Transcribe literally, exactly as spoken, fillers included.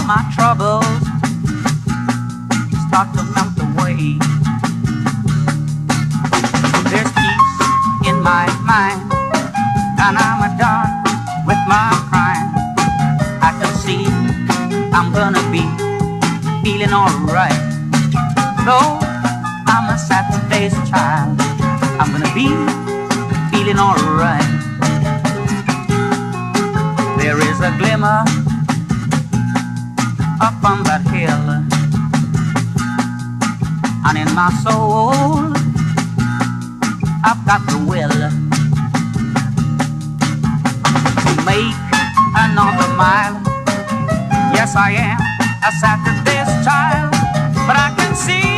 my troubles start to melt away. There's peace in my mind, and I'm done with my crime. I can see I'm gonna be feeling alright. Though I'm a Saturdays child, I'm gonna be feeling alright. There is a glimmer up on that hill, and in my soul I've got the will to make another mile. Yes, I am a Saturday's child, but I can see